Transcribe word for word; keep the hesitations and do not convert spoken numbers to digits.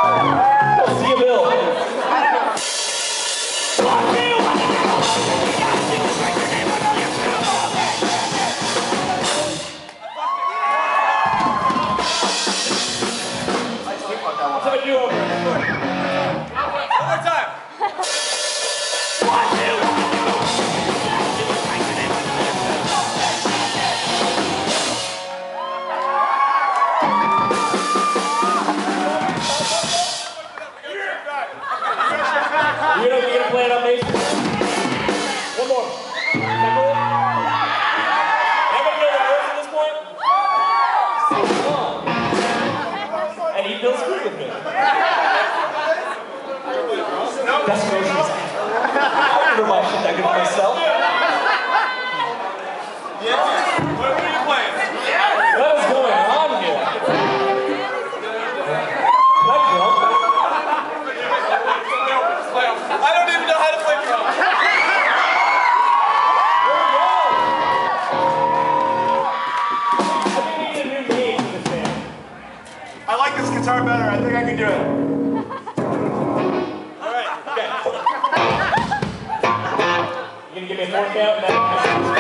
See you, Bill. What's up with you over there? One more time. You know you're gonna play it on me? One more. Everybody know the words at this point? Oh. And he feels good with me. That's emotions. I wonder why I should that good for myself. Yeah. What are you playing? What is going on here? That drum? I don't even know how to play drums. I think we need a new name for this band. I like this guitar better. I think I can do it. All right. Okay. You gonna give me a four count?